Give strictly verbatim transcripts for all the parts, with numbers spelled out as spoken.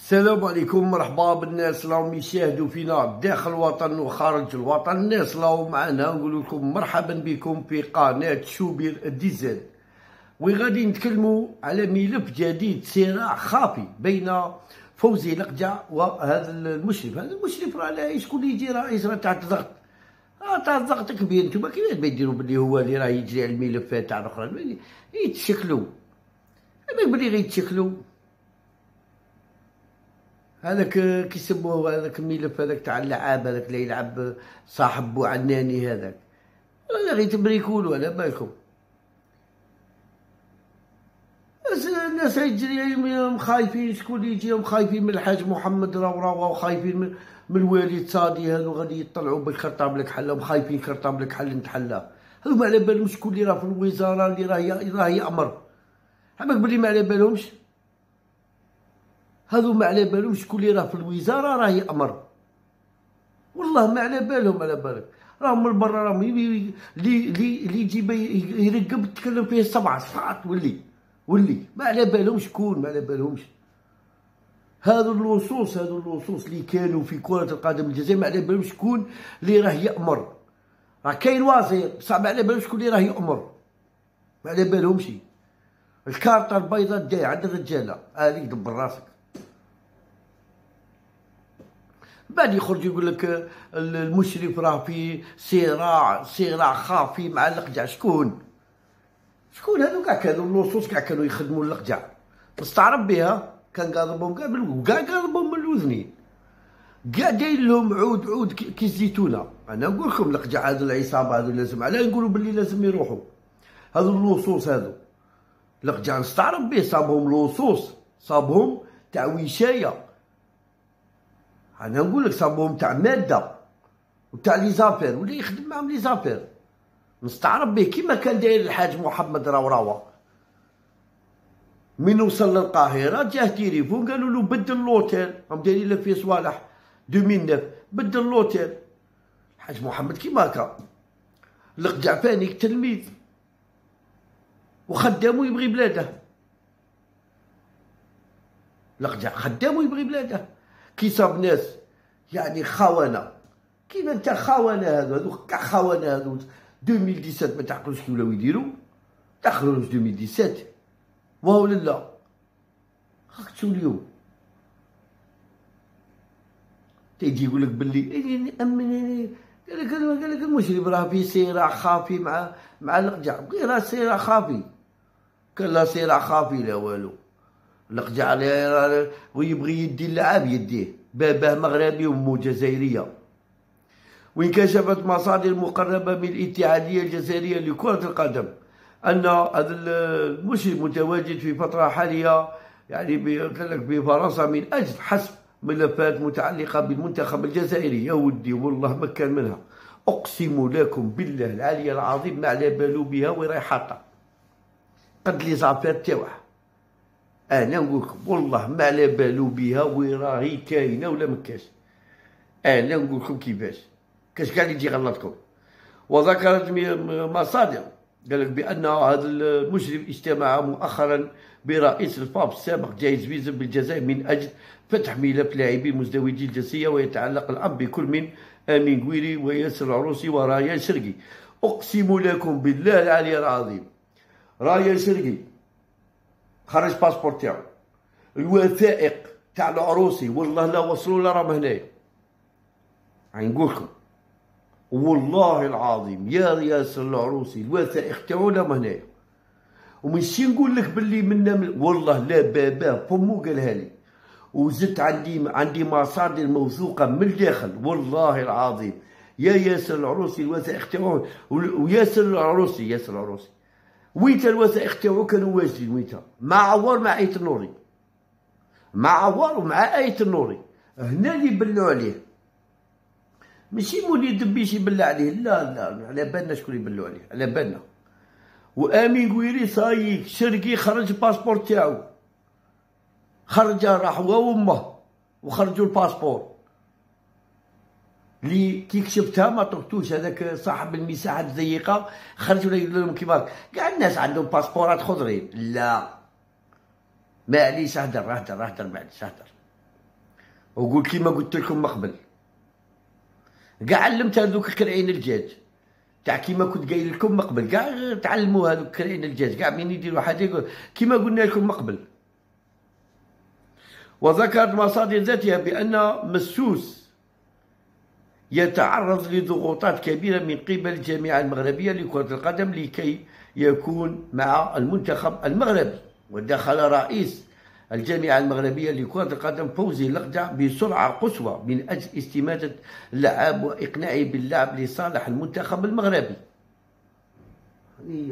السلام عليكم، مرحبا بالناس راهم يشاهدوا فينا داخل الوطن وخارج الوطن. الناس راهم معنا نقول لكم مرحبا بكم في قناة شوبير دي زد، وغادي نتكلموا على ملف جديد، صراع خافي بين فوزي لقجع وهذا المشرف. هذا المشرف راه لا شكون اللي يجي رئيس راه تحت ضغط، راه تحت ضغط كبير. نتوما كيفاش بيديروا بلي هو اللي راه يجري على الملفات تاع الاخرين؟ يتشكلوا بالك بلي غيتشكلوا. هذاك كيسموه هذاك الملف هذاك تاع اللعاب، هذاك اللي يلعب صاحب بوعناني، هذاك هذا غير تبريكولو على بالكم. الناس يجري خايفين، شكون اللي يجيهم خايفين من الحاج محمد راوراوا، وخايفين من, من الوالد صادي، هذو غادي يطلعوا بالكرطاب لك حله، وخايفين كرطاب لك حل نتحلاه. هذو ما على بالهم شكون اللي راه في الوزاره اللي راه راه يامر. عمك بلي ما على بالهمش، هذو ما على بالهم شكون اللي راه في الوزاره راه يامر. والله ما على بالهم، على بالك راهم من برا، راهم اللي اللي اللي يجي يرقب يتكلم فيه سبع ساعات ولي ولي ما على بالهم شكون، ما على بالهمش. هذو اللصوص، هذو اللصوص اللي كانوا في كرة القدم الجزائر ما على بالهم شكون اللي راه يأمر. راه كاين وزير بصح ما على بالهم شكون اللي راه يأمر، ما على بالهمش. الكارطة البيضاء داي عند الرجالة، هذيك دبر راسك. بعد يخرج يقول لك المشرف راه في صراع صراع خافي مع اللقجع. شكون شكون هذو؟ كاع كانوا اللصوص، كاع كانوا يخدموا اللقجع، مستعرب بها. كان قاضبهم كاع كاع قاضبهم من الاذنين، كاع داير لهم عود عود كي الزيتونه. انا نقول لكم اللقجع هذو العصابه هذو لازم، علاه نقولوا باللي لازم يروحوا هذو اللصوص هذو. اللقجع نستعرب به، صابهم لصوص، صابهم تاع وشايه. انا نقول لك صابهم تاع ماده وتاع لي زافير، ولا يخدم معاهم لي زافير. نستعرب به كيما كان داير الحاج محمد راوراوا. من وصل للقاهره جاه تليفون قالوا له بدل لوتيل، راهم دايرين له فيه صوالح ألفين وتسعة، بدل لوتيل. الحاج محمد كيما هكا لقجع فانيك تلميذ وخدام ويبغي بلاده. لقجع خدام ويبغي بلاده، كي صاب ناس يعني خونه. كيما انت خونه هذو هذو كاع خونه هذو ألفين وسبعطاش ما تعقلوش كي ولاو يديروا. دخلوا ألفين وسبعطاش واو لا راك تشوف اليوم تيجي يقول لك باللي امني. قال لك قال لك المشرف راه في صراع خافي مع مع اللقجع. غير راه صراع خافي، كان لا صراع خافي لا والو. اللقجع ويبغي يدي اللعاب يديه، باباه مغربي وامه جزائريه. وانكشفت مصادر مقربة من الاتحادية الجزائرية لكرة القدم أن هذا المشرف متواجد في فترة حالية يعني بفرنسا من أجل حسم ملفات متعلقة بالمنتخب الجزائري. يا ودي والله ما كان منها، أقسم لكم بالله العلي العظيم ما على بالو بها وين راهي حاطة قد لي زافير تاعها. أنا نقول لكم والله ما على بالو بها وين راهي كاينة ولا مكاش. أنا نقول لكم كيفاش كاش كاع يجي يغلطكم. وذكرت مصادر قال لك بان هذا المشرف اجتمع مؤخرا برئيس الفاف السابق جايز فيزا بالجزائر من اجل فتح ملف لاعبين مزدوجي الجنسيه، ويتعلق الامر بكل من امين قويري وياسر العروسي ورايان شرقي. اقسم لكم بالله العلي العظيم رايان شرقي خرج باسبور تاعو، الوثائق تاع العروسي والله لا وصلوا لا راهم هنايا. نقول لكم والله العظيم يا ياسر العروسي الوثائق تاعو راهم هنايا. وماشي نقول لك باللي منا من والله لا، باباه فمو قالها لي، وزدت عندي عندي مصادر موثوقه من الداخل والله العظيم. يا ياسر العروسي الوثائق تاعو، وياسر العروسي ياسر العروسي ويتا الوثائق تاعو كانوا واجدين ويتا مع عوار مع آية النوري، مع عوار ومع آية النوري. هنا اللي بلوا عليه، ماشي مولي دبيش يبلع عليه، لا لا على بالنا شكون يبلوا عليه، على بالنا. وامين قويري صايك شرقي خرج الباسبور تاعو، خرج راح هو وامه وخرجوا الباسبور اللي كي كشفتها ما طقتوش. هذاك صاحب المساحه الضيقه خرج ولا يقول لهم كيما كاع الناس عندهم باسبورات خضرين. لا معليش اهدر اهدر اهدر معليش اهدر وقول كيما قلت لكم من قبل، كاع علمت هذوك كرعين الدجاج تاع كيما كنت قايل لكم من قبل، كاع تعلموا هذوك كرعين الدجاج كاع مين يديروا حاجه كيما قلنا لكم من قبل. وذكرت مصادر ذاتها بأن مسوس يتعرض لضغوطات كبيرة من قبل الجامعة المغربية لكرة القدم لكي يكون مع المنتخب المغربي. ودخل رئيس الجامعة المغربية لكرة القدم فوزي لقجع بسرعة قصوى من أجل استماتة اللعاب وإقناعه باللعب لصالح المنتخب المغربي. هي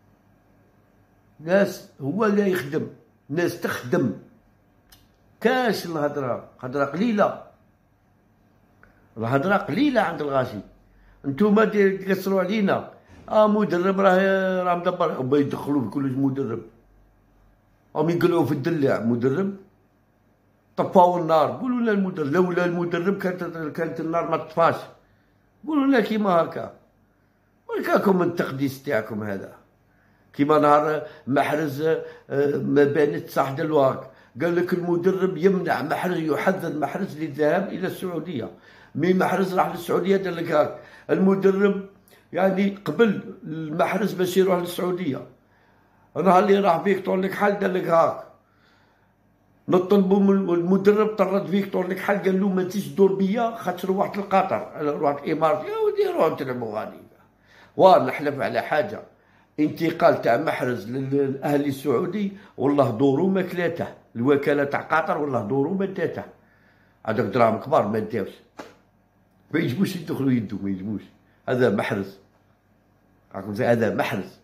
ناس هو لا يخدم، ناس تخدم، كاش الهضرة، هضرة قليلة، الهضرة قليلة عند الغاشي. انتوما تقصروا علينا، اه مدرب راه راه مدبر با يدخلوا في كل مدرب، راهم يقلعوا في الدلاع مدرب، طفاو النار، قولوا لنا المدرب، لولا المدرب كانت كانت النار ما تطفاش، قولوا لنا كيما هكا. وكاكم من التقديس تاعكم هذا، كيما نهار محرز ما بانت صح دلواق قال لك المدرب يمنع محرز، يحذر محرز للذهاب الى السعوديه. مي محرز راح للسعوديه قال لك هاك المدرب يعني قبل المحرز باش يروح للسعوديه، نهار اللي راح فيكتور نكحل قال لك هاك نطلبوا من المدرب طرد فيكتور نكحل قال له ما تجيش دور بيا خاطر روحت لقطر، روحت الامارات. يا ودي روحوا تلعبوا غادي. ونحلف على حاجه، انتقال تاع محرز للاهلي السعودي والله دورو ما كلاته، الوكاله تاع قطر والله دورو ما داته، هذاك دراهم كبار ما داوش، ما يجبوش يدخلوا يدو، ما يجبوش. هذا محرز، راكم هذا محرز.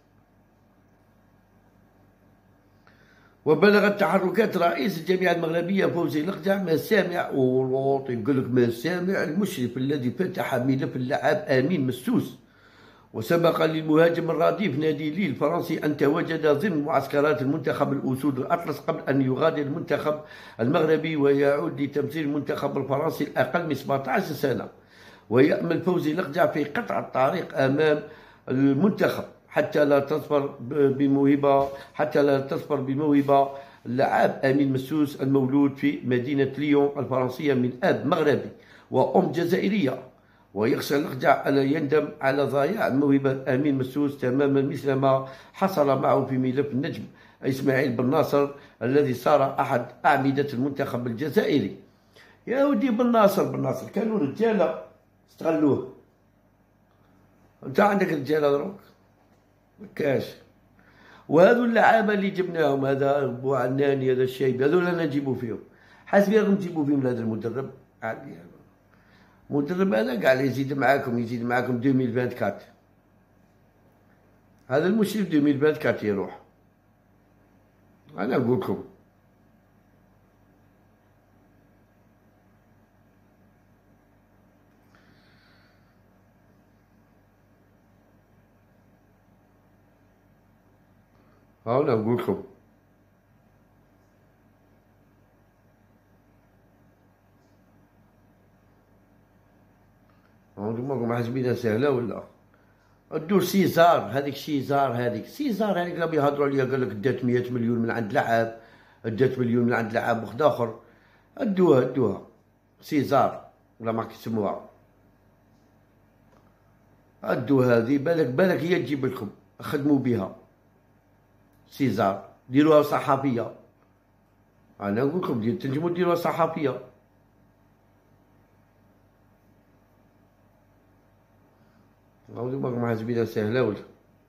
وبلغت تحركات رئيس الجامعة المغربية فوزي لقجع مسامع ولوط يقول لك مسامع المشرف الذي فتح ملف اللاعب امين مسوس، وسبق للمهاجم الرديف نادي ليل الفرنسي أن تواجد ضمن معسكرات المنتخب الأسود الأطلس قبل أن يغادر المنتخب المغربي ويعود لتمثيل المنتخب الفرنسي الأقل من سبعة عشر سنة. ويأمل فوزي لقجع في قطع الطريق أمام المنتخب حتى لا تصفر بموهبة حتى لا تصفر بموهبة اللاعب أمين مسوس المولود في مدينة ليون الفرنسية من أب مغربي وأم جزائرية. ويخشى لقجع ألا يندم على ضياع موهبة أمين مسوس تماما مثل ما حصل معه في ملف النجم إسماعيل بن ناصر الذي صار أحد أعمدة المنتخب الجزائري. يا ودي بن ناصر بن ناصر كانوا رجالة استغلوه، أنت عندك رجالة دروك مكاش. وهذو اللعابة اللي جبناهم، هذا بوعناني هذا الشايب، هذول أنا نجيبو فيهم، حسبي راهم نجيبو فيهم هذا المدرب عادي. المدرب هذا قاعد يزيد معاكم يزيد معاكم ألفين وأربعة وعشرين، هذا المشرف ألفين وأربعة وعشرين يروح. أنا أقول لكم أنا أقول لكم انتم حاسبينها سهله ولا؟ ادو سيزار هذيك سيزار هذيك سيزار هذيك اللي يهضروا عليها قال لك دات مية مليون من عند لعاب، دات مليون من عند لعاب واحد اخر، ادوها ادوها سيزار ولا ما كيسموها، ادو هذه بالك بالك هي تجيب لكم خدموا بها سيزار، ديروها صحفيه. انا نقول لكم تنجموا ديروها صحفيه. عاودوا ماكم حاسبينها سهله ولا؟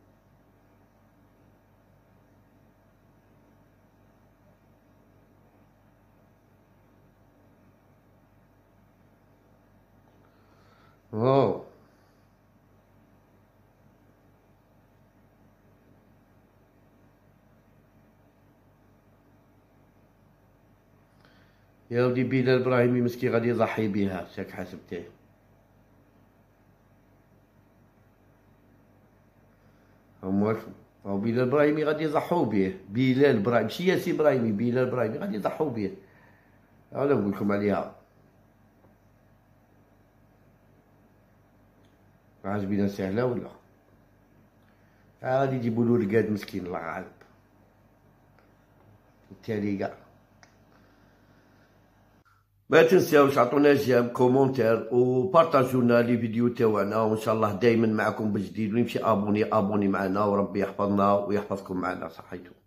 واو يا ودي بلال ابراهيمي مسكين غادي يضحي بها، شاك حسبتيه؟ اموالكم هو بلال ابراهيمي غادي يضحوا به، بلال ابراهيمي ماشي ياسين ابراهيمي، بلال ابراهيمي غادي يضحوا به، انا نقول لكم عليها. عاجبينا سهله ولا؟ غادي يجيبوا له رقاد مسكين الله غالب التالي كاع. ما تنساوش عطونا جيم كومونتير وبارطاجيو لنا لي فيديو تاعنا، وان شاء الله دايما معكم بجديد، ونمشي ابوني ابوني معنا، وربي يحفظنا ويحفظكم معنا. صحيتو.